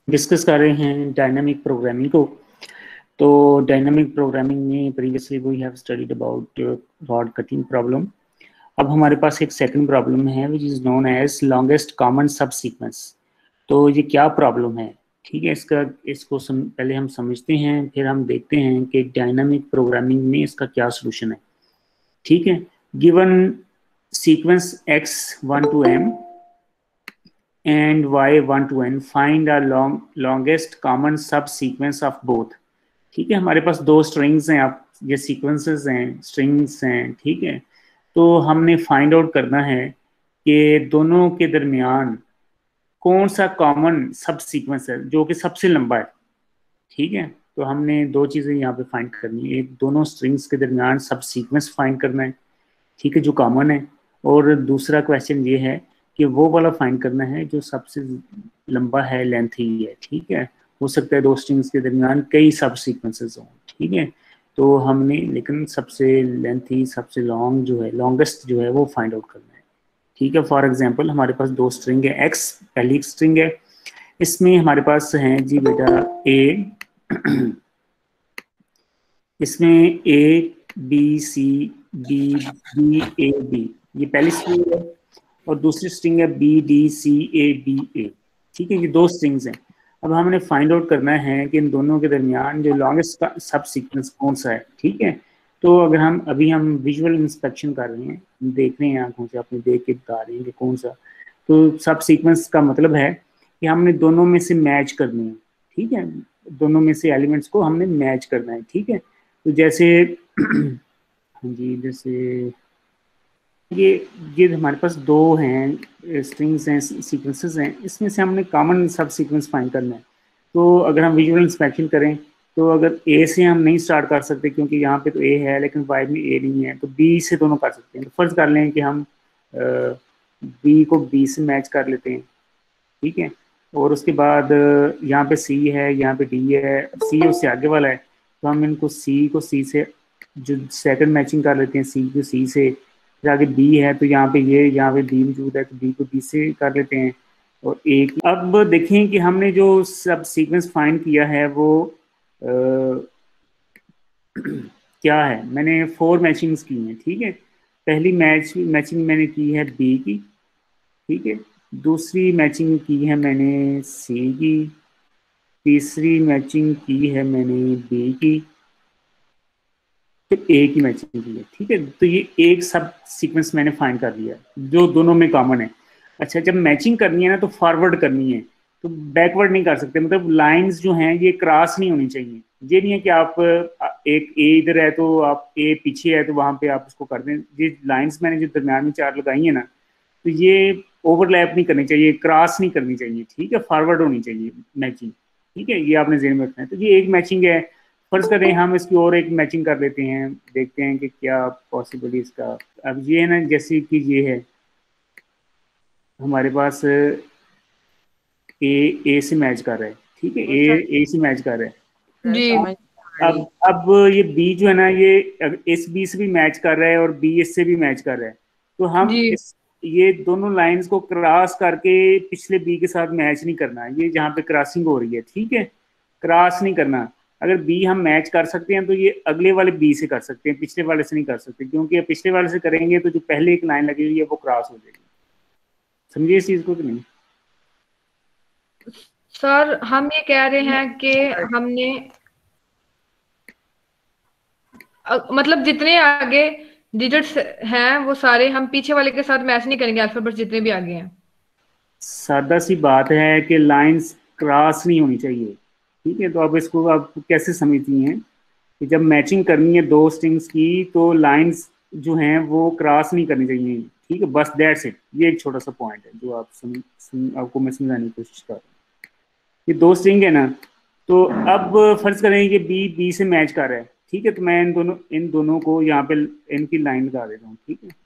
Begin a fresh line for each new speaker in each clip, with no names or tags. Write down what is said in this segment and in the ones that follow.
Discuss कर रहे हैं डायनामिक प्रोग्रामिंग को। तो डायनामिक प्रोग्रामिंग में previously we have studied about rod cutting problem. अब हमारे पास एक सेकंड प्रॉब्लम है which is known as longest common subsequence. तो ये क्या प्रॉब्लम है? ठीक है, इसको पहले हम समझते हैं, फिर हम देखते हैं कि डायनामिक प्रोग्रामिंग में इसका क्या सोल्यूशन है। ठीक है, given sequence x 1 to m and y 1 to n, find a longest common subsequence of both। ठीक है, हमारे पास दो स्ट्रिंग्स हैं, आप ये सीक्वेंसेस हैं, स्ट्रिंग्स हैं। ठीक है, तो हमने फाइंड आउट करना है कि दोनों के दरमियान कौन सा कॉमन सब सीक्वेंस है जो कि सबसे लंबा है। ठीक है, तो हमने दो चीज़ें यहाँ पे फाइंड करनी है, एक दोनों स्ट्रिंग्स के दरमियान सब सीक्वेंस फाइंड करना है, ठीक है, जो कॉमन है। और दूसरा क्वेश्चन ये है कि वो वाला फाइंड करना है जो सबसे लंबा है, लेंथी है। ठीक है, हो सकता है दो स्ट्रिंग्स के दरमियान कई सब सीक्वेंसेस हों। ठीक है, तो हमने लेकिन सबसे लेंथी, सबसे लॉन्ग जो है, लॉन्गेस्ट जो है वो फाइंड आउट करना है। ठीक है, फॉर एग्जांपल हमारे पास दो स्ट्रिंग है, एक्स पहली स्ट्रिंग है, इसमें हमारे पास है जी बेटा ए, इसमें A B C D B A B, ये पहली स्ट्रिंग है, और दूसरी स्ट्रिंग है B D C A B A. ठीक है, ये दो स्ट्रिंग्स हैं। अब हमने फाइंड आउट करना है कि इन दोनों के दरमियान जो लॉन्गेस्ट सब सीक्वेंस कौन सा है। ठीक है, तो अगर हम विजुअल इंस्पेक्शन कर रहे हैं, देख रहे हैं आंखों से, अपने देख के बता रहे हैं कि कौन सा, तो सब सीक्वेंस का मतलब है कि हमने दोनों में से मैच करनी है। ठीक है, दोनों में से एलिमेंट्स को हमने मैच करना है। ठीक है, तो जैसे हाँ जी, जैसे ये हमारे पास दो हैं, स्ट्रिंग्स हैं, सीक्वेंसेस हैं, इसमें से हमने कॉमन सब सीक्वेंस फाइंड करना है। तो अगर हम विजुअल इंस्पेक्शन करें तो अगर ए से हम नहीं स्टार्ट कर सकते क्योंकि यहाँ पे तो ए है लेकिन वाई में ए नहीं है, तो बी से दोनों कर सकते हैं। तो फर्ज कर लें कि हम बी को बी से मैच कर लेते हैं। ठीक है, और उसके बाद यहाँ पे सी है, यहाँ पे डी है, सी उससे आगे वाला है, तो हम इनको सी से जो सेकंड मैचिंग कर लेते हैं, सी को सी से। फिर आगे बी है, तो यहाँ पे ये यहाँ पे बी मौजूद है, तो बी को बी से कर लेते हैं। और एक अब देखें कि हमने जो सब सीक्वेंस फाइंड किया है वो क्या है। मैंने 4 मैचिंग्स की हैं। ठीक है, पहली मैचिंग मैंने की है बी की। ठीक है, दूसरी मैचिंग की है मैंने सी की, तीसरी मैचिंग की है मैंने बी की, फिर ए की मैचिंग की है। ठीक है, तो ये एक सब सीक्वेंस मैंने फाइंड कर लिया जो दोनों में कॉमन है। अच्छा, जब मैचिंग करनी है ना तो फॉरवर्ड करनी है, तो बैकवर्ड नहीं कर सकते। मतलब लाइंस जो हैं ये क्रॉस नहीं होनी चाहिए। ये नहीं है कि आप एक ए इधर है तो आप ए पीछे है तो वहां पे आप उसको कर दें। ये लाइंस मैंने जो दरम्यान में 4 लगाई है ना, तो ये ओवरलैप नहीं करनी चाहिए, क्रॉस नहीं करनी चाहिए। ठीक है, फॉरवर्ड होनी चाहिए मैचिंग। ठीक है, ये आपने ज़हन में रखना है। तो ये एक मैचिंग है। फर्ज करें हम इसकी और एक मैचिंग कर लेते हैं, देखते हैं कि क्या पॉसिबिलिटी इसका। अब ये है ना, जैसे कि ये है हमारे पास ए से मैच कर रहा है। ठीक है, ए से मैच कर रहा है।
जी
अब ये बी जो है ना, ये इस बी से भी मैच कर रहा है और बी इससे भी मैच कर रहा है। तो हम
जी
ये दोनों लाइंस को क्रॉस करके पिछले बी के साथ मैच नहीं करना, ये जहाँ पे क्रॉसिंग हो रही है। ठीक है, क्रॉस नहीं करना। अगर बी हम मैच कर सकते हैं तो ये अगले वाले बी से कर सकते हैं, पिछले वाले से नहीं कर सकते, क्योंकि पिछले वाले से करेंगे तो जो पहले एक लाइन लगी हुई है वो क्रॉस हो जाएगी। समझिए इस चीज को कि नहीं?
सर, हम ये कह रहे हैं कि हमने मतलब जितने आगे डिजिट्स हैं वो सारे हम पीछे वाले के साथ मैच नहीं करेंगे, अल्फाबेट्स जितने भी आगे हैं।
सादा सी बात है कि लाइंस क्रॉस नहीं होनी चाहिए। ठीक है, तो अब इसको आप कैसे समझती हैं कि जब मैचिंग करनी है दो स्ट्रिंग्स की तो लाइंस जो हैं वो क्रॉस नहीं करनी चाहिए। ठीक है, बस दैट्स इट। ये एक छोटा सा पॉइंट है जो आपको मैं समझाने की कोशिश कर रहा हूँ। ये दो स्ट्रिंग है ना, तो अब फर्ज करें कि बी बी से मैच कर रहा है। ठीक है, तो मैं इन दोनों को यहाँ पे इनकी लाइन लगा देता हूँ। ठीक है,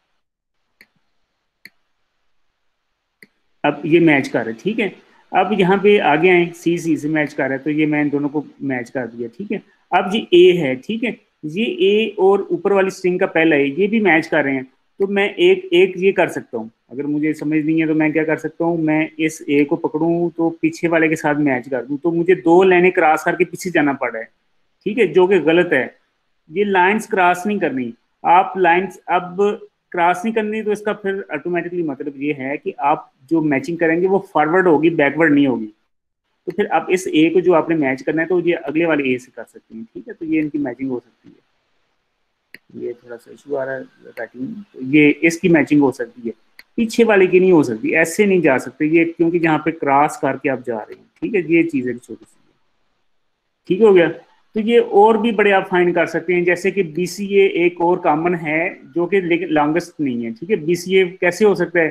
अब ये मैच कर रहा है। ठीक है, अब यहाँ पे आगे आए, सी से मैच कर रहा है, तो ये मैं इन दोनों को मैच कर दिया। ठीक है, अब ये ए है। ठीक है, ये ए और ऊपर वाली स्ट्रिंग का पहला है, ये भी मैच कर रहे हैं, तो मैं एक एक ये कर सकता हूँ। अगर मुझे समझ नहीं है तो मैं क्या कर सकता हूँ, मैं इस ए को पकड़ूं तो पीछे वाले के साथ मैच कर दूं, तो मुझे 2 लाइनें क्रॉस करके पीछे जाना पड़ रहा है, ठीक है, जो कि गलत है। ये लाइंस क्रॉस नहीं करनी, आप लाइंस अब क्रॉस नहीं करनी, तो इसका फिर ऑटोमेटिकली मतलब ये है कि आप जो मैचिंग करेंगे वो फॉरवर्ड होगी, बैकवर्ड नहीं होगी। तो फिर आप इस ए को जो आपने मैच करना है तो ये अगले वाले ए से कर सकते हैं, ठीक है, तो ये इनकी मैचिंग हो सकती है। ये थोड़ा सा इशू आ रहा है राइटिंग, तो ये इसकी मैचिंग हो सकती है, पीछे वाले की नहीं हो सकती, ऐसे नहीं जा सकते ये, क्योंकि जहाँ पे क्रॉस करके आप जा रहे हैं, ठीक है, ये चीज़ है छोटी सी, ठीक हो गया। तो ये और भी बड़े आप फाइंड कर सकते हैं, जैसे कि BCA एक और कॉमन है जो कि लेकिन लॉन्गेस्ट नहीं है, ठीक है। BCA कैसे हो सकता है,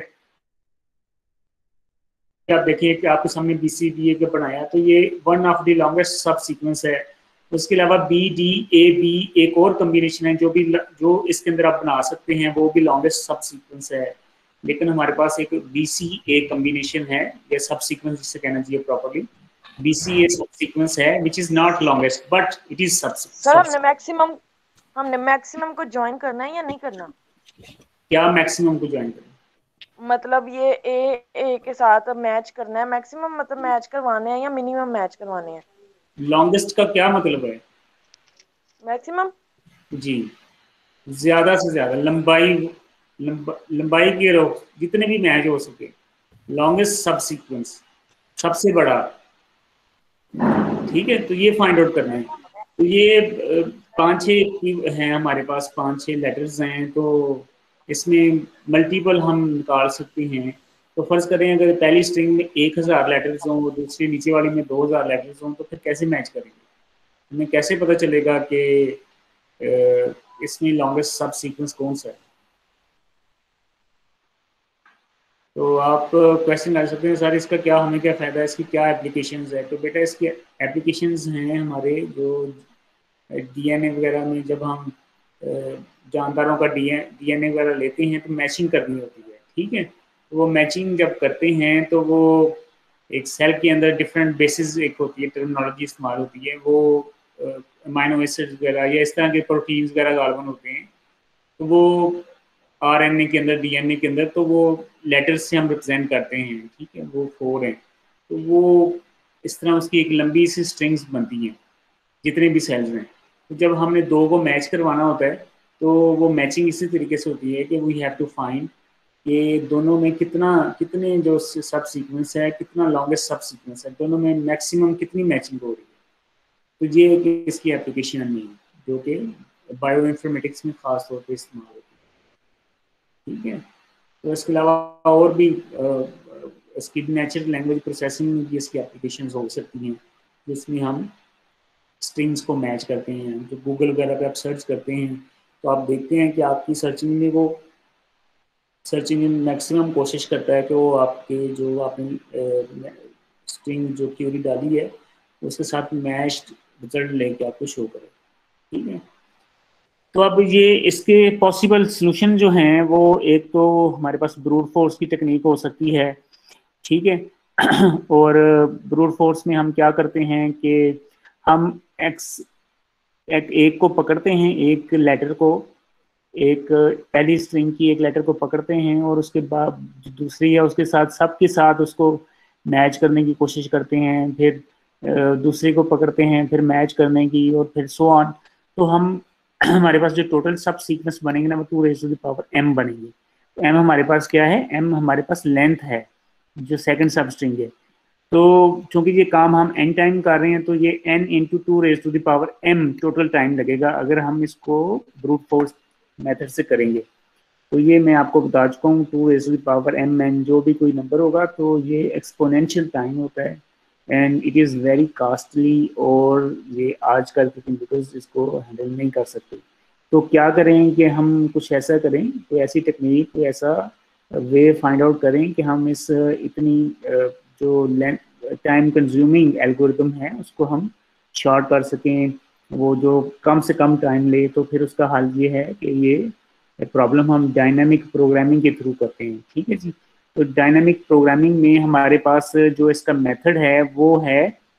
आप देखिए कि आपके सामने BCBA का बनाया, तो ये one of the longest subsequence है। उसके अलावा BDAB एक और कम्बिनेशन है जो इसके अंदर आप बना सकते हैं, वो भी लॉन्गेस्ट सब सीक्वेंस है। लेकिन हमारे पास एक BCA कम्बिनेशन है, या सब सीक्वेंस जिसे कहना चाहिए प्रॉपर्ली, BCA सब सीक्वेंस है which is not longest but it is sub.
Sir हमने मैक्सिमम को ज्वाइन करना है या नहीं करना?
क्या मैक्सिमम को ज्वाइन करना?
मतलब ये ए के साथ मैच करना है, मैक्सिमम मतलब मैच करवाने हैं या मिनिमम मैच करवाने हैं?
लॉन्गेस्ट का क्या मतलब है?
मैक्सिमम
जी, ज्यादा से ज्यादा लंबाई के रो जितने भी मैच हो सके, लॉन्गेस्ट सब सीक्वेंस सबसे बड़ा, ठीक है। तो ये फाइंड आउट करना है। तो ये 5-6 हैं हमारे पास, 5-6 लेटर्स हैं, तो इसमें मल्टीपल हम निकाल सकते हैं। तो फर्ज करें अगर पहली स्ट्रिंग में 1000 लेटर्स हों, दूसरी नीचे वाली में 2000 लेटर्स हों, तो फिर कैसे मैच करेंगे? हमें कैसे पता चलेगा कि इसमें लॉन्गेस्ट सब सीक्वेंस कौन सा है? तो आप क्वेश्चन डाल सकते हैं, सर इसका क्या, हमें क्या फ़ायदा है, इसकी क्या एप्लीकेशंस है? तो बेटा इसकी एप्लीकेशंस हैं हमारे जो DNA वगैरह में, जब हम जानदारों का DNA वगैरह लेते हैं तो मैचिंग करनी होती है, ठीक है। तो वो मैचिंग जब करते हैं तो वो एक सेल के अंदर डिफरेंट बेसिस एक होती है, टर्मिनोलॉजी इस्तेमाल होती है, वो अमाइनो एसिड्स वगैरह या इस तरह के प्रोटीन्स वगैरह गालबन होते हैं, तो वो RNA के अंदर, DNA के अंदर, तो वो लेटर्स से हम रिप्रेजेंट करते हैं, ठीक है, वो 4 हैं। तो वो इस तरह उसकी एक लंबी सी स्ट्रिंग्स बनती हैं जितने भी सेल्स हैं। तो जब हमने 2 को मैच करवाना होता है तो वो मैचिंग इसी तरीके से होती है कि वी हैव टू फाइंड ये दोनों में कितने जो सब सीक्वेंस है, कितना लॉन्गेस्ट सब सीक्वेंस है, दोनों में मैक्सिमम कितनी मैचिंग हो रही है। तो ये इसकी एप्लीकेशन है मेन, जो कि बायो इन्फॉर्मेटिक्स में खास तौर पर इस्तेमाल होती है, ठीक है। तो इसके अलावा और भी इसकी नेचुरल लैंग्वेज प्रोसेसिंग में भी इसकी एप्लीकेशन हो सकती हैं, जिसमें हम स्ट्रिंग्स को मैच करते हैं। जो गूगल वगैरह पे आप सर्च करते हैं तो आप देखते हैं कि आपकी सर्चिंग में वो सर्चिंग में मैक्सिमम कोशिश करता है कि वो आपके जो आपने स्ट्रिंग जो क्यूरी डाली है उसके साथ मैच्ड रिजल्ट लेके आपको शो करे, ठीक है। तो अब ये इसके पॉसिबल सॉल्यूशन जो हैं वो, एक तो हमारे पास ब्रूट फोर्स की टेक्निक हो सकती है, ठीक है। और ब्रूट फोर्स में हम क्या करते हैं कि हम एक को पकड़ते हैं, एक लेटर को, एक पहली स्ट्रिंग की एक लेटर को पकड़ते हैं और उसके बाद दूसरी या उसके साथ सबके साथ उसको मैच करने की कोशिश करते हैं, फिर दूसरे को पकड़ते हैं, फिर मैच करने की, और फिर सो ऑन। तो हम हमारे पास जो टोटल सब सीक्वेंस बनेंगे ना वो 2⁻m बनेंगे। तो m हमारे पास क्या है, m हमारे पास लेंथ है जो सेकंड सब स्ट्रिंग है। तो चूंकि ये काम हम n टाइम कर रहे हैं तो ये n into 2⁻m total time लगेगा अगर हम इसको ब्रूट फोर्स मेथड से करेंगे। तो ये मैं आपको बता चुका हूँ, 2⁻m जो भी कोई नंबर होगा तो ये एक्सपोनेंशियल टाइम होता है and it is very costly, और ये आजकल के कंप्यूटर्स इसको हैंडल नहीं कर सकते। तो क्या करें कि हम कुछ ऐसा करें, कोई ऐसी टेक्निक, कोई ऐसा वे फाइंड आउट करें कि हम इस इतनी जो टाइम कंज्यूमिंग एल्गोरिथम है उसको हम शॉर्ट कर सकें, वो जो कम से कम टाइम ले। तो फिर उसका हल ये है कि ये प्रॉब्लम हम डायनामिक प्रोग्रामिंग के थ्रू करते हैं, ठीक है जी। तो डायनामिक प्रोग्रामिंग में हमारे पास जो इसका मेथड है वो है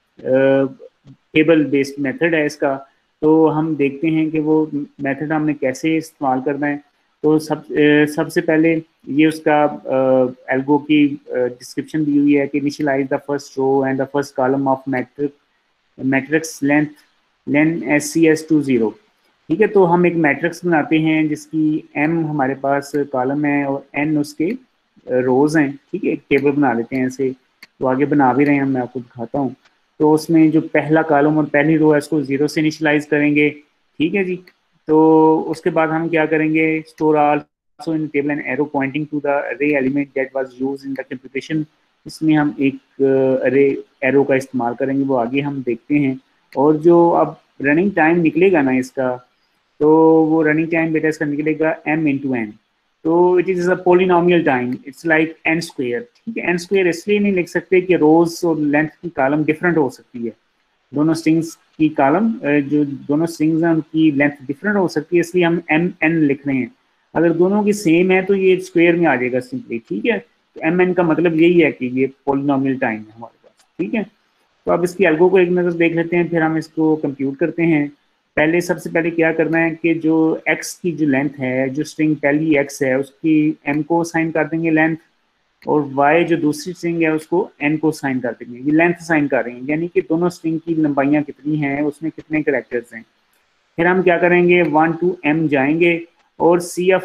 टेबल बेस्ड मेथड है इसका। तो हम देखते हैं कि वो मेथड हमने कैसे इस्तेमाल करना है। तो सबसे पहले ये उसका एल्गो की डिस्क्रिप्शन दी हुई है कि initialise the first row and the first column of matrix len SCS to 0। ठीक है, तो हम एक मैट्रिक्स बनाते हैं जिसकी m हमारे पास कॉलम है और n उसके रोज हैं। ठीक है, एक टेबल बना लेते हैं ऐसे, तो आगे बना भी रहे हैं, मैं आपको दिखाता हूँ। तो उसमें जो पहला कॉलम और पहली रो है उसको 0 से इनिशियलाइज करेंगे। ठीक है जी, तो उसके बाद हम क्या करेंगे, store also in table an arrow pointing to the array element that was used in the computation. इसमें हम एक अरे एरो का इस्तेमाल करेंगे, वो आगे हम देखते हैं। और जो अब रनिंग टाइम निकलेगा ना इसका, तो वो रनिंग टाइम बेटा इसका निकलेगा m into n। तो it is a polynomial time, it's like n square. ठीक है, n स्क्वायर इसलिए नहीं लिख सकते कि रोज और लेंथ की कॉलम डिफरेंट हो सकती है, दोनों स्ट्रिंग्स की कॉलम जो दोनों स्ट्रिंग्स हैं उनकी लेंथ डिफरेंट हो सकती है, इसलिए हम mn लिख रहे हैं। अगर दोनों की सेम है तो ये स्क्वायर में आ जाएगा सिंपली। ठीक है, तो mn का मतलब यही है कि ये पोलिनोमियल टाइम है हमारे पास। ठीक है, तो अब इसकी एल्गो को एक नज़र देख लेते हैं, फिर हम इसको कंप्यूट करते हैं। पहले सबसे पहले क्या करना है कि जो x की जो लेंथ है, जो स्ट्रिंग पहली x है उसकी m को साइन कर देंगे लेंथ, और y जो दूसरी स्ट्रिंग है उसको n को साइन कर देंगे। ये लेंथ साइन कर रहे हैं, यानी कि दोनों स्ट्रिंग की लंबाइयाँ कितनी हैं, उसमें कितने कैरेक्टर्स हैं। फिर हम क्या करेंगे, 1 to m जाएंगे और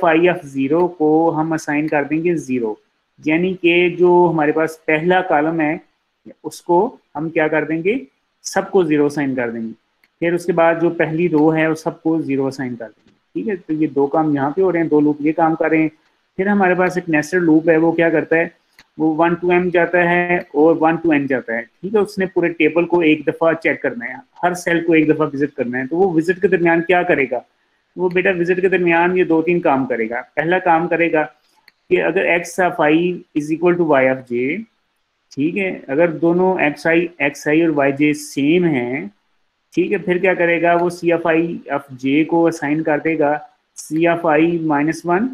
CFI को हम असाइन कर देंगे 0, यानी कि जो हमारे पास पहला कॉलम है उसको हम क्या कर देंगे, सबको 0 साइन कर देंगे। फिर उसके बाद जो पहली रो है उस सबको 0 साइन कर देंगे। ठीक है, तो ये दो काम यहाँ पे हो रहे हैं, दो लूप ये काम कर रहे हैं। फिर हमारे पास एक नेस्टेड लूप है, वो क्या करता है, वो 1 to m जाता है और 1 to n जाता है। ठीक है, उसने पूरे टेबल को एक दफ़ा चेक करना है, हर सेल को एक दफ़ा विजिट करना है। तो वो विजिट के दरमियान क्या करेगा, वो बेटा विजिट के दरमियान ये 2-3 काम करेगा। पहला काम करेगा कि अगर x of i is equal to y of j, ठीक है, अगर दोनों xi और yj सेम हैं, ठीक है, फिर क्या करेगा, वो CFI ऑफ j को असाइन कर देगा CFI -1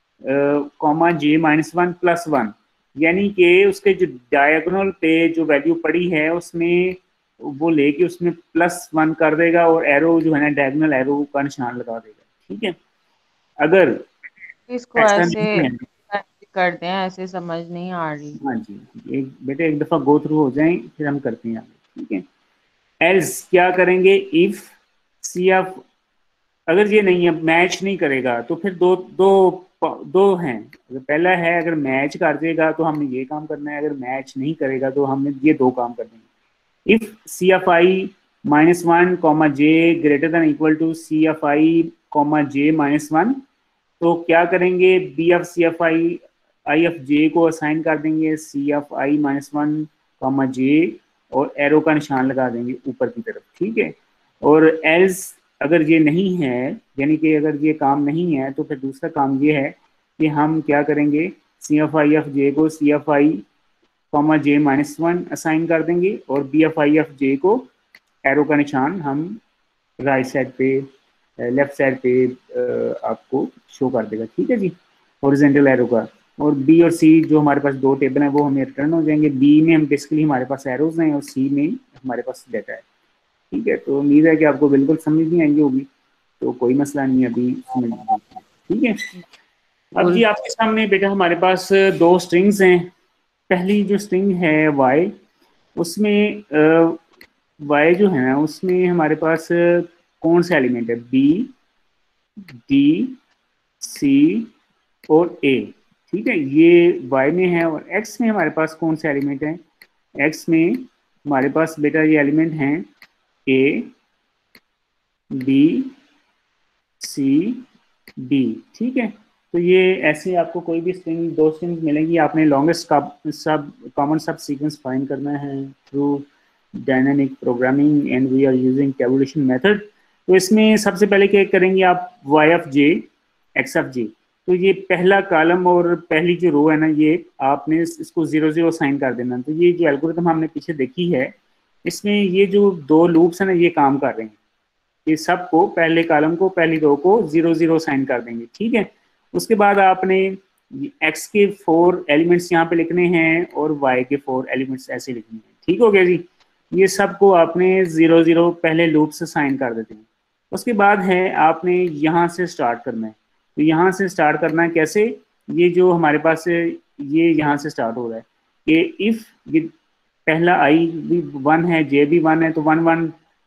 कॉमा j -1 प्लस 1, यानी कि उसके जो डायगोनल पे जो वैल्यू पड़ी है उसमें वो लेके उसमें +1 कर देगा और एरो जो है ना डायगोनल एरो का निशान लगा देगा। ठीक है, अगर
इसको
ऐसा
ऐसे
नहीं है,
करते हैं, ऐसे समझ नहीं आ रही।
हाँ जी, एक बेटे एक दफ़ा गो थ्रू हो जाए फिर हम करते हैं आगे। ठीक है, एल्स क्या करेंगे, इफ CF अगर ये नहीं है, मैच नहीं करेगा, तो फिर दो दो दो हैं। अगर पहला है अगर मैच कर देगा तो हमने ये काम करना है, अगर मैच नहीं करेगा तो हमने ये दो काम करने हैं। If CFI -1 comma j greater than equal to CFI comma j -1, तो क्या करेंगे, B of CFI I of j को असाइन कर देंगे CFI -1 कॉमा j और एरो का निशान लगा देंगे ऊपर की तरफ। ठीक है, और एल्स अगर ये नहीं है, यानी कि अगर ये काम नहीं है, तो फिर दूसरा काम ये है कि हम क्या करेंगे, CFI ऑफ j को CFI कॉमा j -1 असाइन कर देंगे और BFI ऑफ j को एरो का निशान हम राइट साइड पे लेफ्ट साइड पे आपको शो कर देगा। ठीक है जी, हॉरिजॉन्टल एरो का। और बी और सी जो हमारे पास दो टेबल हैं वो हमें रिटर्न हो जाएंगे। बी में हम बेसिकली हमारे पास एरोज हैं और सी में हमारे पास डाटा है। ठीक है, तो उम्मीद है कि आपको बिल्कुल समझ नहीं आएंगी होगी, तो कोई मसला नहीं है, अभी समझ लीजिए। ठीक है, अब जी आपके सामने बेटा हमारे पास दो स्ट्रिंग्स हैं। पहली जो स्ट्रिंग है y, उसमें y जो है ना उसमें हमारे पास कौन सा एलिमेंट है, b, d, c और a। ठीक है, ये y में है। और x में हमारे पास कौन से एलिमेंट हैं, x में हमारे पास बेटा ये एलिमेंट हैं a, b, c, d। ठीक है, तो ये ऐसे आपको कोई भी स्ट्रिंग, दो स्ट्रिंग मिलेंगी, आपने लॉन्गेस्ट सब कॉमन सब सीक्वेंस फाइंड करना है through dynamic programming and we are using tabulation method. तो इसमें सबसे पहले क्या करेंगे आप, y of j, x of j। तो ये पहला कॉलम और पहली जो रो है ना, ये आपने इसको 0-0 साइन कर देना। तो ये जो एल्गोरिथम हमने पीछे देखी है, इसमें ये जो दो लूप्स हैं ना ये काम कर रहे हैं, ये सबको पहले कॉलम को पहली रो को 0-0 साइन कर देंगे। ठीक है, उसके बाद आपने x के 4 एलिमेंट्स यहाँ पे लिखने हैं और y के 4 एलिमेंट्स ऐसे लिखने हैं। ठीक हो गया जी, ये सबको आपने 0-0 पहले लूप से साइन कर देते हैं। उसके बाद है आपने यहाँ से स्टार्ट करना है। तो यहाँ से स्टार्ट करना है कैसे, ये जो हमारे पास है ये यहाँ से स्टार्ट हो रहा है कि इफ ये पहला आई भी 1 है, जे भी 1 है, तो 1 1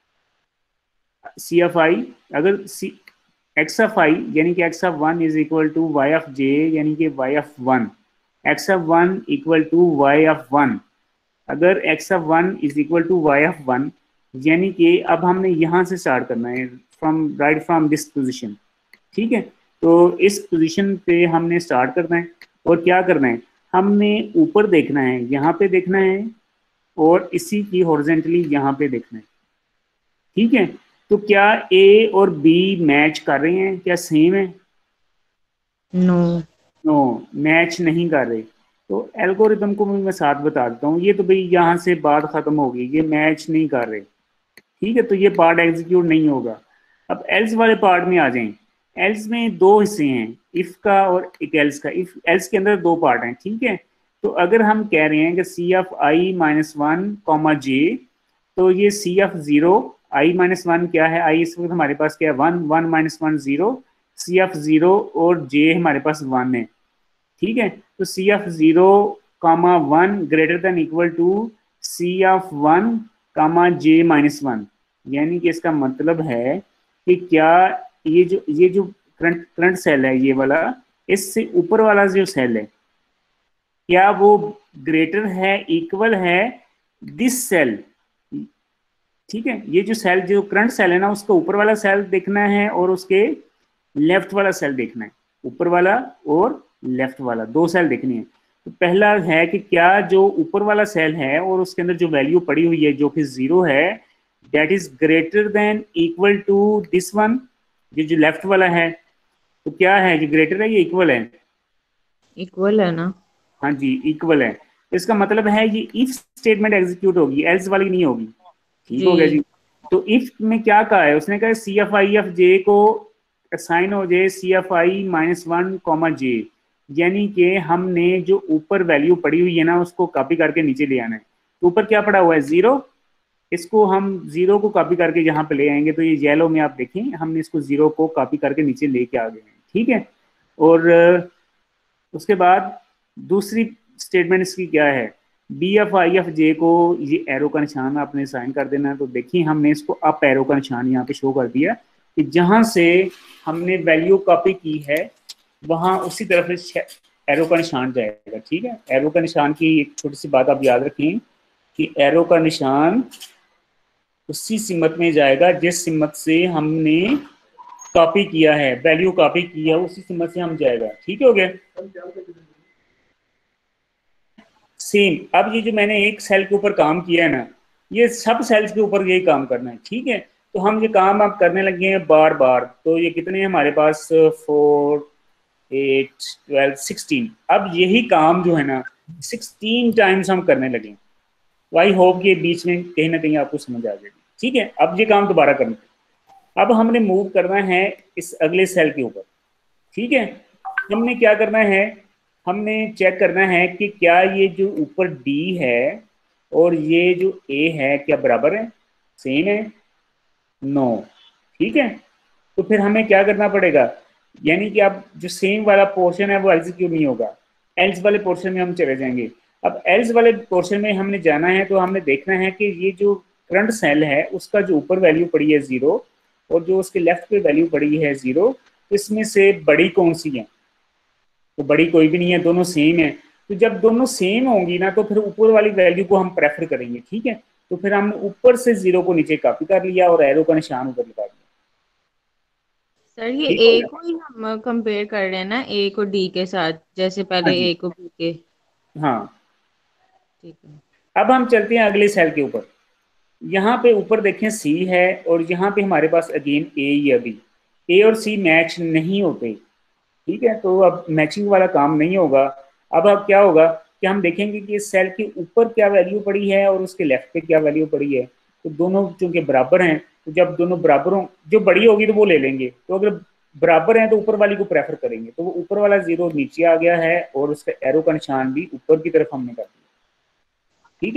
सी ऑफ आई, अगर सी एक्स ऑफ आई यानी कि X of 1 is equal to Y of J यानी कि Y of 1, X of 1 equal to Y of 1, अगर X of 1 is equal to Y of 1 यानी कि अब हमने यहाँ से स्टार्ट करना है from right from this position, ठीक है। तो इस पोजीशन पे हमने स्टार्ट करना है और क्या करना है, हमने ऊपर देखना है, यहाँ पे देखना है और इसी की हॉरिजॉन्टली यहाँ पे देखना है, ठीक है। तो क्या ए और बी मैच कर रहे हैं, क्या सेम है?
नो
नो, मैच नहीं कर रहे। तो एल्गोरिथम को मैं साथ बता देता हूँ, ये तो भाई यहाँ से बात खत्म हो गई, ये मैच नहीं कर रहे, ठीक है, तो ये पार्ट एग्जीक्यूट नहीं होगा। अब एल्स वाले पार्ट में आ जाएं। एल्स में दो हिस्से हैं, इफ का और एक एल्स का। इफ एल्स के अंदर दो पार्ट हैं, ठीक है। तो अगर हम कह रहे हैं कि C of I minus 1 comma J, तो ये सी ऑफ 0 आई माइनस 1 क्या है, आई इस वक्त हमारे पास क्या है 1, 1 माइनस 1 0, सी ऑफ 0 और जे हमारे पास 1 है, ठीक है। तो C of 0 comma 1 greater than equal to C of 1 comma J minus 1, यानी कि इसका मतलब है कि क्या ये जो करंट सेल है ये वाला, इससे ऊपर वाला जो सेल है क्या वो ग्रेटर है, इक्वल है दिस सेल, ठीक है। ये जो सेल जो करंट सेल है ना, उसका ऊपर वाला सेल देखना है और उसके लेफ्ट वाला सेल देखना है, ऊपर वाला और लेफ्ट वाला दो सेल देखने हैं। तो पहला है कि क्या जो ऊपर वाला सेल है और उसके अंदर जो वैल्यू पड़ी हुई है जो कि 0 है, that is greater than equal to this one, ये जो लेफ्ट वाला है। तो क्या है, ये ग्रेटर है, ये इक्वल है?
इक्वल है ना?
हाँ जी, इक्वल है। इसका मतलब है ये इफ स्टेटमेंट एग्जीक्यूट होगी, एल्स वाली नहीं होगी, ठीक हो गया जी। तो इफ में क्या कहा है, उसने कहा सी एफ आई एफ जे को असाइन हो जाए C F I minus 1 comma J, यानी कि हमने जो ऊपर वैल्यू पड़ी हुई है ना उसको कॉपी करके नीचे ले आना है। तो ऊपर क्या पड़ा हुआ है 0, इसको हम 0 को कॉपी करके यहाँ पे ले आएंगे। तो ये येलो में आप देखें हमने इसको 0 को कॉपी करके नीचे लेके आ गए हैं, ठीक है। और उसके बाद दूसरी स्टेटमेंट इसकी क्या है, B F I F J को ये एरो का निशान आपने साइन कर देना है। तो देखिए हमने इसको अप एरो का निशान यहाँ पे शो कर दिया कि जहाँ से हमने वैल्यू कॉपी की है वहाँ उसी तरफ से एरो का निशान जाएगा, ठीक है। एरो का निशान की एक छोटी सी बात आप याद रखें कि एरो का निशान उसी सिमत में जाएगा जिस सिमत से हमने कॉपी किया है, वैल्यू कॉपी की है उसी सिमत से हम जाएगा, ठीक हो गया। सेम अब ये जो मैंने एक सेल के ऊपर काम किया है ना, ये सब सेल्स के ऊपर यही काम करना है, ठीक है। तो हम ये काम अब करने लगे हैं बार बार। तो ये कितने हैं हमारे पास 4 8 12 16, अब यही काम जो है ना 16 टाइम्स हम करने लगे। तो आई होप ये बीच में कहीं ना कहीं आपको समझ आ जाएगी, ठीक है। अब ये काम दोबारा करना, अब हमने मूव करना है इस अगले सेल के ऊपर, ठीक है। हमने क्या करना है, हमने चेक करना है कि क्या ये जो ऊपर डी है और ये जो ए है क्या बराबर है, सेम है, नो, ठीक है। तो फिर हमें क्या करना पड़ेगा, यानी कि अब जो सेम वाला पोर्शन है वो एग्जीक्यूट नहीं होगा, एल्स वाले पोर्शन में हम चले जाएंगे। अब एल्स वाले पोर्शन में हमने जाना है तो हमने देखना है कि ये जो करंट सेल है उसका जो ऊपर वैल्यू पड़ी है 0 और जो उसके लेफ्ट पे वैल्यू पड़ी है 0, इसमें से बड़ी कौन सी है? तो बड़ी कोई भी नहीं है, दोनों सेम है। तो जब दोनों सेम होंगी ना तो फिर ऊपर वाली वैल्यू को हम प्रेफर करेंगे, ठीक है। तो फिर हमने ऊपर से 0 को नीचे कॉपी कर लिया और एरो का निशान ऊपर लगा दिया।
सर ये ए को ही हम कंपेयर कर रहे हैं ना, ए को डी के साथ, जैसे पहले ए को बी के।
हाँ
ठीक है।
अब हम चलते हैं अगले सेल के ऊपर। यहाँ पे ऊपर देखें सी है और यहाँ पे हमारे पास अगेन ए ही है। अभी ए और सी मैच नहीं होते, ठीक है। तो अब मैचिंग वाला काम नहीं होगा। अब क्या होगा कि हम देखेंगे कि इस सेल के ऊपर क्या वैल्यू पड़ी है और उसके लेफ्ट पे क्या वैल्यू पड़ी है। तो दोनों चूंकि बराबर हैं, तो जब दोनों बराबर हों, जो बड़ी होगी तो वो ले लेंगे। तो अगर बराबर हैं तो ऊपर वाली को प्रेफर करेंगे। तो वो ऊपर वाला 0 नीचे आ गया है और उसका एरो का निशान भी ऊपर की तरफ हमने कर दिया, ठीक है।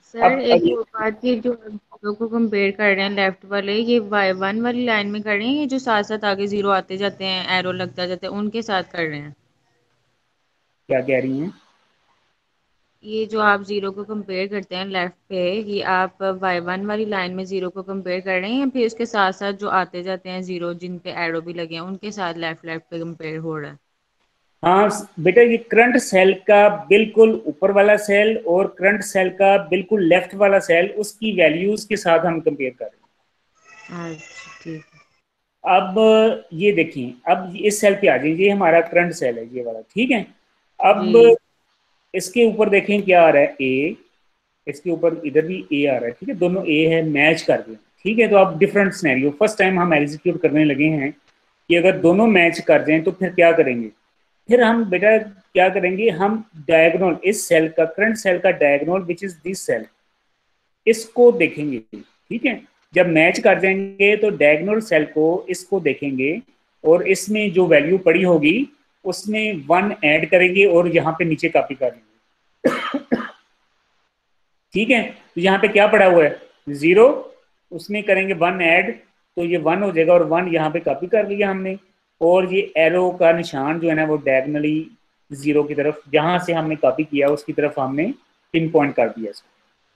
सर एक
अब
वो बात, ये जो आप जीरो को कंपेयर कर रहे हैं लेफ्ट वाले, ये Y1 वाली लाइन में कर रहे हैं, ये जो साथ साथ आगे जीरो आते जाते हैं, एरो लगता जाता है, उनके साथ कर रहे हैं?
क्या कह रही हैं?
ये जो आप जीरो को कंपेयर करते हैं लेफ्ट पे, ये आप Y1 वाली लाइन में जीरो को कंपेयर कर रहे हैं, या फिर उसके साथ साथ जो आते जाते हैं जीरो जिन पे एरो भी लगे हैं उनके साथ लेफ्ट लेफ्ट पे कंपेयर हो रहा है?
हाँ बेटा, ये करंट सेल का बिल्कुल ऊपर वाला सेल और करंट सेल का बिल्कुल लेफ्ट वाला सेल, उसकी वैल्यूज के साथ हम कंपेयर कर रहे
अच्छा ठीक है।
हैं। अब ये देखिए, अब इस सेल पे आ जाइए, ये हमारा करंट सेल है ये वाला, ठीक है। अब
जी
इसके ऊपर देखें क्या आ रहा है, ए। इसके ऊपर इधर भी ए आ रहा है, ठीक है, दोनों ए है, मैच कर रहे हैं, ठीक है। तो अब डिफरेंट सिनेरियो फर्स्ट टाइम हम एग्जीक्यूट करने लगे हैं कि अगर दोनों मैच कर जाएं तो फिर क्या करेंगे। फिर हम बेटा क्या करेंगे, हम डायगोनल, इस सेल का, करंट सेल का diagonal which is this cell, इसको देखेंगे, ठीक है। जब मैच कर जाएंगे तो डायगोनल सेल को, इसको देखेंगे और इसमें जो वैल्यू पड़ी होगी उसमें 1 ऐड करेंगे और यहाँ पे नीचे कॉपी कर लेंगे, ठीक है। तो यहाँ पे क्या पड़ा हुआ है, 0, उसमें करेंगे 1 ऐड, तो ये 1 हो जाएगा और 1 यहाँ पे कॉपी कर लिया हमने। और ये एरो का निशान जो है ना वो डायगोनली 0 की तरफ, जहां से हमने कॉपी किया उसकी तरफ हमने पिन पॉइंट कर दिया इसको।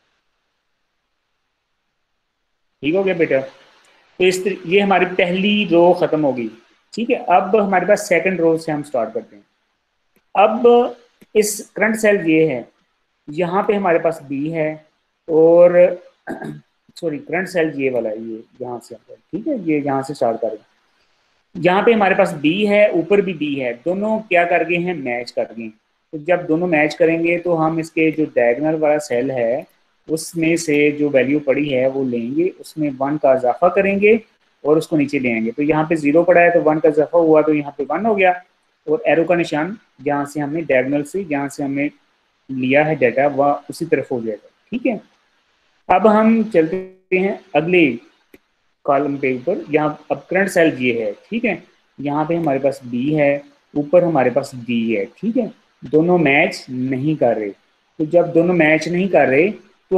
ठीक हो गया बेटा। तो ये हमारी पहली रो खत्म होगी, ठीक है। अब हमारे पास सेकंड रो से हम स्टार्ट करते हैं। अब इस करंट सेल ये है, यहाँ पे हमारे पास बी है और सॉरी करंट सेल ये वाला है, ये यहाँ से, ठीक है, ये यहाँ से स्टार्ट करें। यहाँ पे हमारे पास बी है, ऊपर भी बी है, दोनों क्या कर गए हैं, मैच कर गए। तो जब दोनों मैच करेंगे तो हम इसके जो डायगोनल वाला सेल है उसमें से जो वैल्यू पड़ी है वो लेंगे, उसमें 1 का इजाफा करेंगे और उसको नीचे ले आएंगे। तो यहाँ पे 0 पड़ा है तो 1 का इजाफा हुआ तो यहाँ पे 1 हो गया, और एरो का निशान जहाँ से हमने डायगोनल से, जहाँ से हमने लिया है डाटा, वह उसी तरफ हो जाएगा, ठीक है। अब हम चलते हैं अगले कॉलम पे ऊपर, यहाँ अब करंट सेल ये है, ठीक है। यहाँ पे हमारे पास बी है, ऊपर हमारे पास डी है, ठीक है। दोनों मैच नहीं कर रहे, तो जब दोनों मैच नहीं कर रहे तो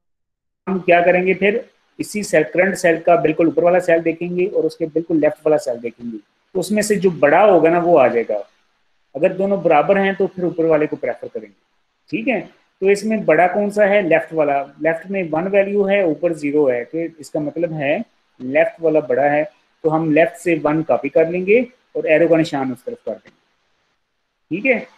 हम क्या करेंगे, फिर इसी सेल, करंट सेल का बिल्कुल ऊपर वाला सेल देखेंगे और उसके बिल्कुल लेफ्ट वाला सेल देखेंगे, तो उसमें से जो बड़ा होगा ना वो आ जाएगा। अगर दोनों बराबर हैं तो फिर ऊपर वाले को प्रेफर करेंगे, ठीक है। तो इसमें बड़ा कौन सा है, लेफ्ट वाला, लेफ्ट में 1 वैल्यू है, ऊपर 0 है, तो इसका मतलब है लेफ्ट वाला बड़ा है। तो हम लेफ्ट से 1 कॉपी कर लेंगे और एरो का निशान उस तरफ कर देंगे, ठीक है।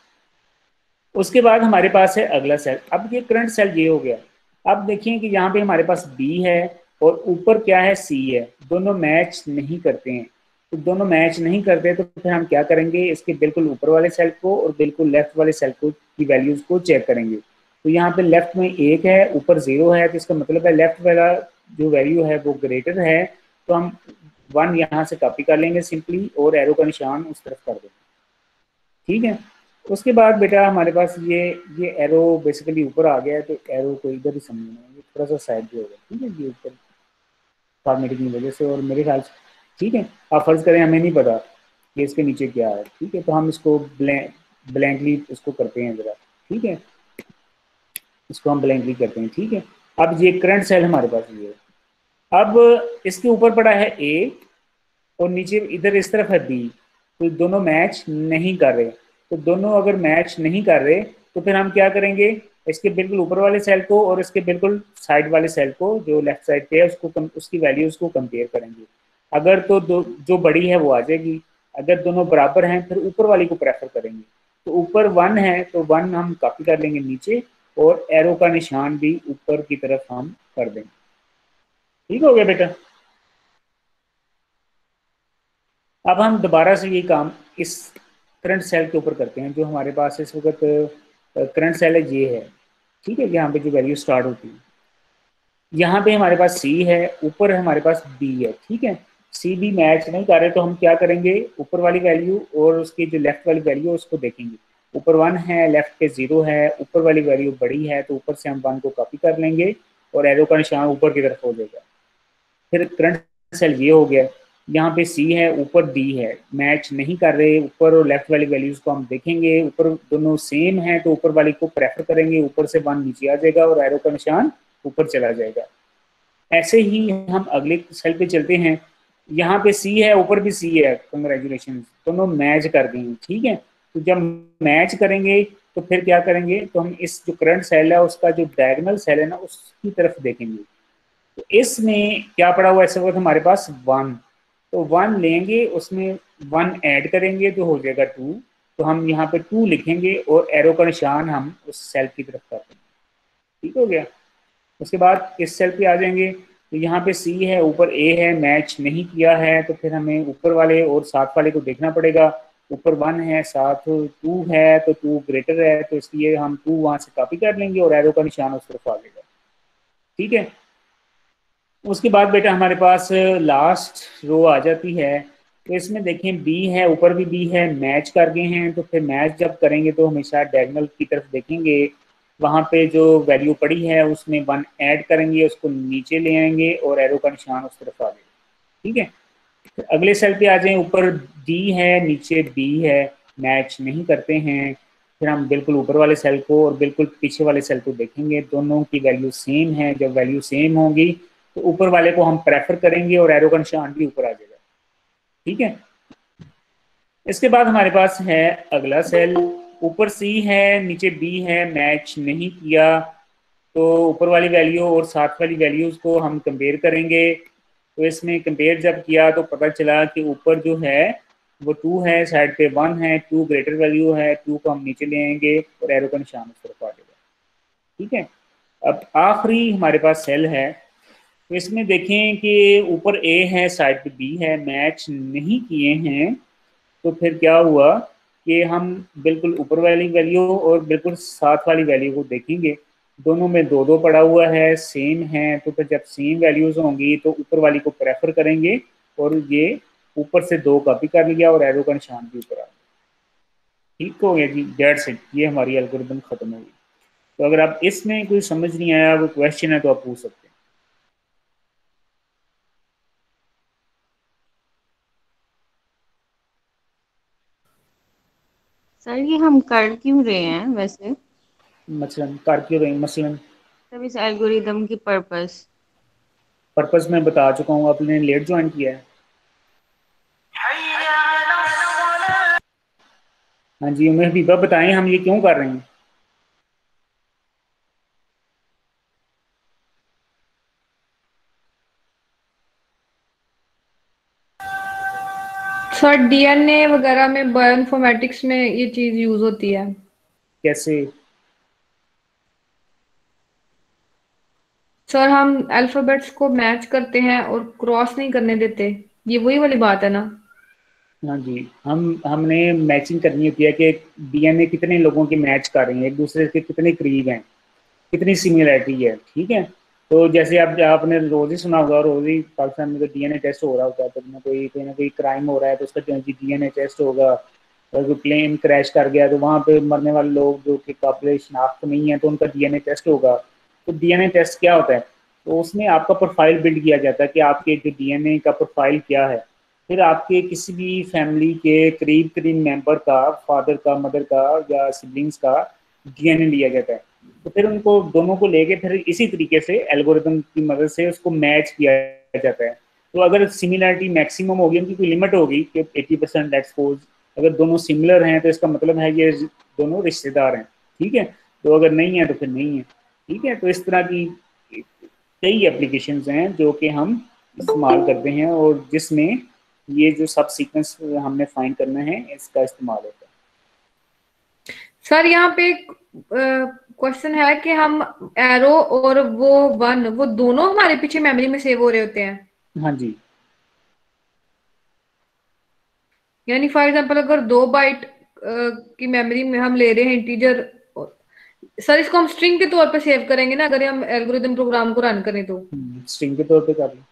उसके बाद हमारे पास है अगला सेल। अब ये करंट सेल ये हो गया। अब देखिए कि यहाँ पे हमारे पास बी है और ऊपर क्या है, सी है, दोनों मैच नहीं करते हैं। तो दोनों मैच नहीं करते तो फिर हम क्या करेंगे, इसके बिल्कुल ऊपर वाले सेल को और बिल्कुल लेफ्ट वाले सेल को की वैल्यूज को चेक करेंगे। तो यहाँ पे लेफ्ट में 1 है, ऊपर 0 है, तो इसका मतलब है लेफ्ट वाला जो वैल्यू है वो ग्रेटर है। तो हम 1 यहाँ से कॉपी कर लेंगे सिंपली और एरो का निशान उस तरफ कर देंगे, ठीक है। उसके बाद बेटा हमारे पास ये एरो बेसिकली ऊपर आ गया है, तो एरो को इधर ही समझना है, ये थोड़ा सा साइड भी होगा, ठीक है, ये ऊपर फॉर्मेटिंग की वजह से, और मेरे ख्याल से ठीक है। आप फर्ज करें हमें नहीं पता कि इसके नीचे क्या है, ठीक है, तो हम इसको ब्लैंकली उसको करते हैं ज़रा, ठीक है, इसको हम ब्लैंकली करते हैं, ठीक है। अब ये करंट सेल हमारे पास ये है। अब इसके ऊपर पड़ा है ए और नीचे इधर इस तरफ है बी, तो दोनों मैच नहीं कर रहे। तो दोनों अगर मैच नहीं कर रहे तो फिर हम क्या करेंगे, इसके बिल्कुल ऊपर वाले सेल को और इसके बिल्कुल साइड वाले सेल को, जो लेफ्ट साइड पे है, उसको उसकी वैल्यूज को कंपेयर करेंगे। अगर तो जो बड़ी है वो आ जाएगी, अगर दोनों बराबर हैं फिर ऊपर वाली को प्रेफर करेंगे। तो ऊपर 1 है तो 1 हम कॉपी कर लेंगे नीचे और एरो का निशान भी ऊपर की तरफ हम कर देंगे, ठीक हो गया बेटा। अब हम दोबारा से ये काम इस करंट सेल के ऊपर करते हैं जो हमारे पास इस वक्त करंट सेल है ये है, ठीक है, यहाँ पे जो वैल्यू स्टार्ट होती है। यहाँ पे हमारे पास सी है, ऊपर हमारे पास बी है, ठीक है। सी बी मैच नहीं कर रहे तो हम क्या करेंगे, ऊपर वाली वैल्यू और उसकी जो लेफ्ट वाली वैल्यू है उसको देखेंगे। ऊपर 1 है, लेफ्ट पे 0 है, ऊपर वाली वैल्यू बड़ी है तो ऊपर से हम 1 को कॉपी कर लेंगे और एरो का निशान ऊपर की तरफ हो जाएगा। फिर करंट सेल ये हो गया, यहाँ पे सी है, ऊपर डी है, मैच नहीं कर रहे, ऊपर और लेफ्ट वाली वैल्यूज को हम देखेंगे, ऊपर दोनों सेम है तो ऊपर वाली को प्रेफर करेंगे, ऊपर से 1 नीचे आ जाएगा और एरो का निशान ऊपर चला जाएगा। ऐसे ही हम अगले सेल पे चलते हैं, यहाँ पे सी है, ऊपर भी सी है, कंग्रेचुलेशन, दोनों मैच कर गए, ठीक है। तो जब मैच करेंगे तो फिर क्या करेंगे, तो हम इस जो करंट सेल है उसका जो डायगोनल सेल है ना उसकी तरफ देखेंगे। तो इसमें क्या पड़ा हुआ है, इस वक्त हमारे पास 1, तो 1 लेंगे, उसमें 1 ऐड करेंगे तो हो जाएगा 2, तो हम यहाँ पे 2 लिखेंगे और एरो का निशान हम उस सेल की तरफ कर देंगे, ठीक हो गया। उसके बाद इस सेल पे आ जाएंगे, तो यहाँ पे सी है, ऊपर ए है, मैच नहीं किया है, तो फिर हमें ऊपर वाले और साथ वाले को देखना पड़ेगा। ऊपर 1 है, साथ 2 है, तो 2 ग्रेटर है, तो इसलिए हम 2 वहां से कॉपी कर लेंगे और एरो का निशान उस तरफ आ जाएगा, ठीक है। उसके बाद बेटा हमारे पास लास्ट रो आ जाती है, तो इसमें देखें बी है, ऊपर भी बी है, मैच कर गए हैं, तो फिर मैच जब करेंगे तो हमेशा डायगोनल की तरफ देखेंगे, वहाँ पे जो वैल्यू पड़ी है उसमें 1 ऐड करेंगे, उसको नीचे ले आएंगे और एरो का निशान उस तरफ आ जाएगा, ठीक है। फिर अगले सेल पे आ जाएं, ऊपर डी है, नीचे बी है, मैच नहीं करते हैं, फिर हम बिल्कुल ऊपर वाले सेल को और बिल्कुल पीछे वाले सेल को देखेंगे, दोनों की वैल्यू सेम है। जब वैल्यू सेम होगी तो ऊपर वाले को हम प्रेफर करेंगे और एरो का निशान भी ऊपर आ जाएगा, ठीक है। इसके बाद हमारे पास है अगला सेल, ऊपर सी है, नीचे बी है, मैच नहीं किया, तो ऊपर वाली वैल्यू और साथ वाली वैल्यूज को हम कंपेयर करेंगे। तो इसमें कंपेयर जब किया तो पता चला कि ऊपर जो है वो 2 है, साइड पे 1 है, 2 ग्रेटर वैल्यू है, 2 को हम नीचे ले आएंगे और एरो का निशान उस तरफ आ जाएगा, ठीक है। अब आखिरी हमारे पास सेल है, तो इसमें देखें कि ऊपर ए है, साइड पे बी है, मैच नहीं किए हैं, तो फिर क्या हुआ कि हम बिल्कुल ऊपर वाली वैल्यू और बिल्कुल साथ वाली वैल्यू को देखेंगे, दोनों में 2-2 पड़ा हुआ है, सेम है, तो फिर जब सेम वैल्यूज होंगी तो ऊपर वाली को प्रेफर करेंगे और ये ऊपर से 2 कॉपी कर लिया और एरो का निशान भी ऊपर आ गया, ठीक हो गया जी, दैट्स इट, ये हमारी एल्गोरिथम खत्म होगी। तो अगर आप इसमें कोई समझ नहीं आया, कोई क्वेश्चन है तो आप पूछ सकते हैं।
सर ये हम कर क्यों रहे हैं वैसे,
मसलन कर क्यों रहे हैं, मसलन
सब इस एल्गोरिदम की पर्पस?
पर्पस मैं बता चुका हूँ, आपने लेट ज्वाइन किया है। हाँ जी उमेश दीपा बताएं हम ये क्यों कर रहे हैं।
सर डीएनए वगैरह में, बायोइन्फॉर्मेटिक्स में ये चीज यूज होती है।
कैसे?
सर हम अल्फाबेट्स को मैच करते हैं और क्रॉस नहीं करने देते, ये वही वाली बात है ना?
हाँ जी, हमने मैचिंग करनी होती है कि डीएनए कितने लोगों के मैच कर रहे हैं, एक दूसरे के कितने करीब हैं, कितनी सिमिलरिटी है, ठीक है। तो जैसे आप आपने रोज ही सुना होगा, रोज ही पाकिस्तान में तो डीएनए टेस्ट हो रहा होता है, तो कोई ना कोई क्राइम हो रहा है तो उसका डीएनए टेस्ट होगा, और कोई प्लेन क्रैश कर गया तो वहाँ पे मरने वाले लोग जो कि काबिल शनाख्त नहीं है तो उनका डीएनए टेस्ट होगा। तो डीएनए टेस्ट क्या होता है, तो उसमें आपका प्रोफाइल बिल्ड किया जाता है कि आपके जो डीएनए का प्रोफाइल क्या है, फिर आपके किसी भी फैमिली के करीब करीब मेंबर का, फादर का, मदर का या सिबलिंग्स का डीएनए लिया जाता है, तो फिर उनको दोनों को लेके फिर इसी तरीके से एल्गोरिथम की मदद से उसको मैच किया जाता है। तो अगर सिमिलरिटी मैक्सिमम होगी, उनकी कोई लिमिट होगी कि 80% लेट्स सपोज, अगर दोनों सिमिलर हैं तो इसका मतलब है ये दोनों रिश्तेदार हैं, ठीक है। तो अगर नहीं है तो फिर नहीं है, ठीक है। तो इस तरह की कई एप्लीकेशंस हैं जो कि हम इस्तेमाल करते हैं और जिसमें ये जो सब सीक्वेंस हमने फाइंड करना है इसका इस्तेमाल होता है।
सर यहाँ पे क्वेश्चन है कि हम एरो और वो 1 वो दोनों हमारे पीछे मेमोरी में सेव हो रहे होते हैं?
हाँ जी,
यानी फॉर एग्जांपल अगर 2 बाइट की मेमोरी में हम ले रहे हैं इंटीजर, सर इसको हम स्ट्रिंग के तौर पे सेव करेंगे ना अगर हम एल्गोरिथम प्रोग्राम को रन करें तो?
स्ट्रिंग के तौर पे कर लो,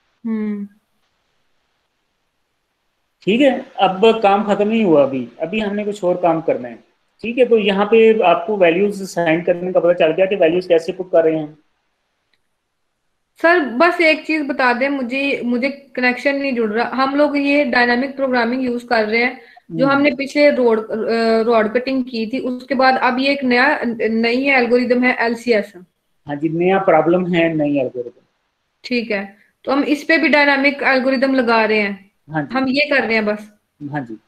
ठीक है। अब काम खत्म नहीं हुआ, अभी अभी हमने कुछ और काम करना है, ठीक है। तो यहाँ पे आपको वैल्यूज असाइन करने का पता चल गया कि वैल्यूज कैसे पुट कर रहे हैं।
सर बस एक चीज बता दें, मुझे कनेक्शन नहीं जुड़ रहा। हम लोग ये डायनामिक प्रोग्रामिंग यूज कर रहे हैं जो हमने पीछे रॉड कटिंग की थी, उसके बाद अब ये एक नई एल्गोरिदम है LCS।
हाँ जी, नया प्रॉब्लम है, नई एल्गोरिदम।
ठीक है, तो हम इस पे भी डायनामिक एल्गोरिदम लगा रहे हैं,
हाँ जी,
हम ये कर रहे हैं बस।
हाँ जी।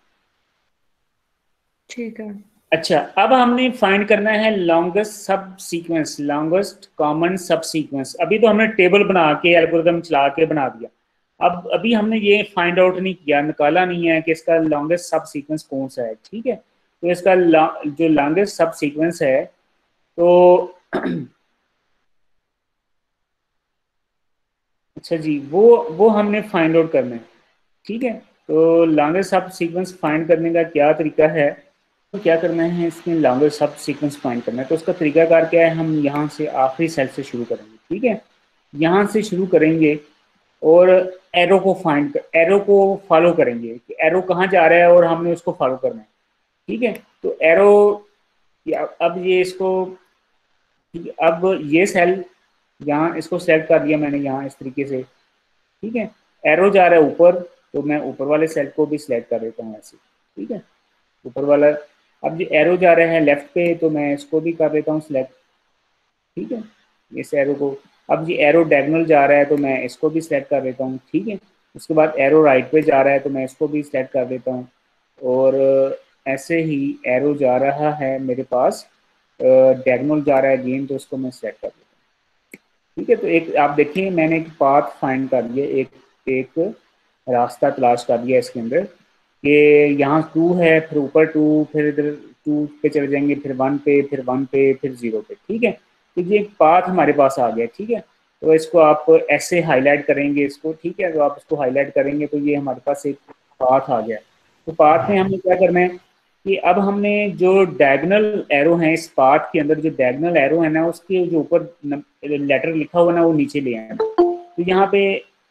ठीक है।
अच्छा, अब हमने फाइंड करना है longest subsequence, longest common subsequence. अभी तो हमने टेबल बना के एल्गोरिदम चला के बना दिया। अब अभी हमने ये फाइंड आउट नहीं किया, निकाला नहीं है कि इसका लॉन्गेस्ट सब सीक्वेंस कौन सा है। ठीक है, तो इसका जो लॉन्गेस्ट सब सीक्वेंस है, तो अच्छा जी, वो हमने फाइंड आउट करना है। ठीक है, तो लॉन्गेस्ट सब सीक्वेंस फाइंड करने का क्या तरीका है, तो क्या करना है, इसमें लॉन्गेस्ट सब सीक्वेंस फाइंड करना है। तो उसका तरीकाकार क्या है, हम यहाँ से आखिरी सेल से शुरू करेंगे। ठीक है, यहाँ से शुरू करेंगे और एरो को फॉलो करेंगे कि एरो कहाँ जा रहा है और हमने उसको फॉलो करना है। ठीक है, तो एरो, अब ये इसको, अब ये सेल यहाँ इसको सेलेक्ट कर दिया मैंने यहाँ इस तरीके से। ठीक है, एरो जा रहा है ऊपर, तो मैं ऊपर वाले सेल को भी सिलेक्ट कर देता हूँ ऐसे। ठीक है, ऊपर वाला। अब जो एरो जा रहे हैं लेफ्ट पे, तो मैं इसको भी कर देता हूँ सिलेक्ट। ठीक है, इस एरो को। अब ये एरो डायगोनल जा रहा है, तो मैं इसको भी सिलेक्ट कर देता हूँ। ठीक है, उसके बाद एरो राइट पे जा रहा है, तो मैं इसको भी सिलेक्ट कर देता हूँ। और ऐसे ही एरो जा रहा है मेरे पास, डायगोनल जा रहा है गेम, तो उसको मैं सिलेक्ट कर देता हूँ। ठीक है, तो एक आप देखिए, मैंने एक पाथ फाइंड कर लिया, एक रास्ता तलाश कर लिया इसके अंदर, कि यहाँ 2 है, फिर ऊपर 2, फिर इधर 2 पे चले जाएंगे, फिर 1 पे, फिर 1 पे, फिर 0 पे। ठीक है, तो ये एक पाथ हमारे पास आ गया। ठीक है, तो इसको आप ऐसे हाईलाइट करेंगे इसको। ठीक है, तो आप इसको हाईलाइट करेंगे तो ये हमारे पास एक पाथ आ गया। तो पाथ में हमने क्या करना है कि अब हमने जो डायगोनल एरो है इस पाथ के अंदर, जो डायगोनल एरो है ना, उसके जो ऊपर लेटर लिखा हुआ ना, वो नीचे ले आए। तो यहाँ पे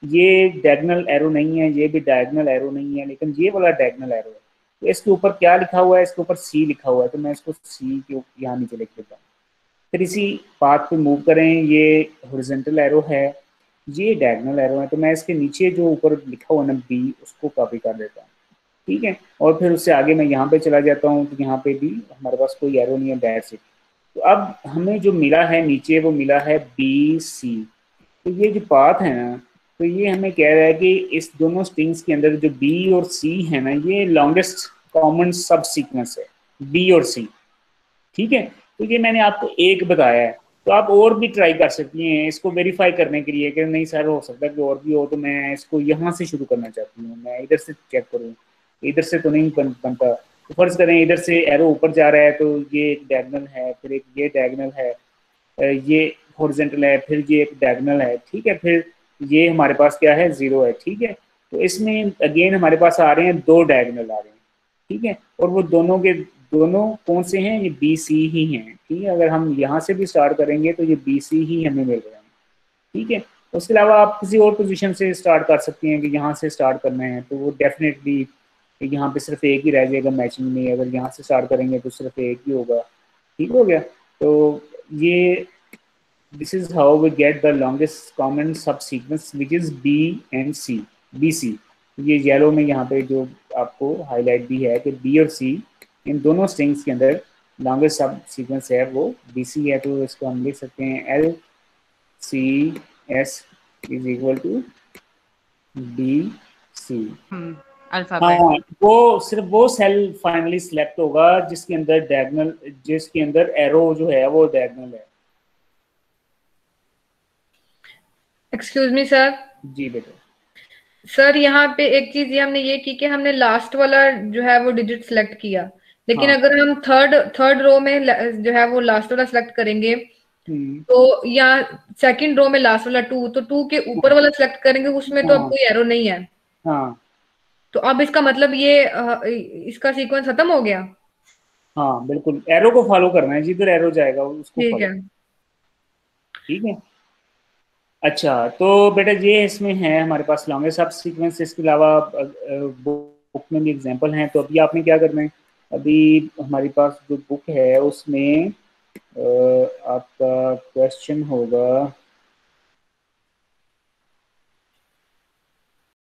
ये डायगोनल एरो नहीं है, ये भी डायगोनल एरो नहीं है, लेकिन ये वाला डायगोनल एरो है। तो इसके ऊपर क्या लिखा हुआ है, इसके ऊपर सी लिखा हुआ है, तो मैं इसको सी के यहाँ नीचे लिख देता हूँ। फिर इसी पाथ पे मूव करें, ये हॉरिजॉन्टल एरो है, ये डायगोनल एरो है, तो मैं इसके नीचे जो ऊपर लिखा हुआ ना बी, उसको कॉपी कर देता हूँ। ठीक है, और फिर उससे आगे मैं यहाँ पे चला जाता हूँ, तो यहाँ पे भी हमारे पास कोई एरो नहीं है, दैट्स इट। तो अब हमें जो मिला है नीचे, वो मिला है बी सी। तो ये जो पाथ है ना, तो ये हमें कह रहा है कि इस दोनों स्ट्रिंग्स के अंदर जो बी और सी है ना, ये लॉन्गेस्ट कॉमन सब सीक्वेंस है, बी और सी। ठीक है, तो ये मैंने आपको एक बताया है, तो आप और भी ट्राई कर सकती हैं इसको वेरीफाई करने के लिए कि नहीं सर, हो सकता है कि और भी हो, तो मैं इसको यहाँ से शुरू करना चाहती हूँ, मैं इधर से चेक करूँ, इधर से तो नहीं बनता। तो फर्ज करें इधर से एरो ऊपर जा रहा है, तो ये एक डायगोनल है, फिर एक ये डायगोनल है, ये हॉरिजॉन्टल है, फिर ये एक डायगोनल है। ठीक है, फिर ये हमारे पास क्या है, 0 है। ठीक है, तो इसमें अगेन हमारे पास आ रहे हैं 2 डायगोनल आ रहे हैं। ठीक है, और वो दोनों के दोनों कौन से हैं, ये बी सी ही हैं। ठीक है, अगर हम यहाँ से भी स्टार्ट करेंगे तो ये बी सी ही हमें मिल रहे हैं। ठीक है, उसके अलावा आप किसी और पोजीशन से स्टार्ट कर सकती हैं कि यहाँ से स्टार्ट करना है, तो वो डेफिनेटली यहाँ पे सिर्फ एक ही रह जाएगा मैचिंग में, अगर यहाँ से स्टार्ट करेंगे तो सिर्फ एक ही होगा। ठीक हो गया, तो ये this is how we get the longest common subsequence which is B and C, BC। ये येलो में यहाँ पे जो आपको हाईलाइट भी है कि B और C इन दोनों स्ट्रिंग्स के अंदर लॉन्गेस्ट सब सीक्वेंस है वो BC है। तो इसको हम लिख सकते हैं LCS is equal to BC।
Alphabet.
हाँ, वो सिर्फ वो सेल फाइनली सिलेक्ट होगा जिसके अंदर डायगोनल, जिसके अंदर एरो जो है वो डायगोनल है।
Excuse me sir.
जी बेटा।
सर यहाँ पे एक चीज ये हमने ये की कि हमने लास्ट वाला जो है वो डिजिट सेलेक्ट किया, लेकिन
हाँ।
अगर हम थर्ड थर्ड रो में जो है वो लास्ट वाला सेलेक्ट करेंगे,
हम्म।
तो यहाँ सेकंड रो में लास्ट वाला 2, तो 2 के ऊपर वाला सेलेक्ट करेंगे, उसमें तो अब
हाँ।
कोई एरो नहीं है।
हाँ।
तो अब इसका मतलब ये इसका सीक्वेंस खत्म हो गया।
हाँ बिल्कुल, एरो को फॉलो करना है, जिधर एरो जाएगा उसको
ठीक
फॉलो।
है।
ठीक है, अच्छा तो बेटा ये इसमें है हमारे पास लॉन्गेस्ट सब सीक्वेंस। इसके अलावा बुक में भी एग्जांपल हैं। तो अभी आपने क्या करना है, अभी हमारे पास जो बुक है उसमें आपका क्वेश्चन होगा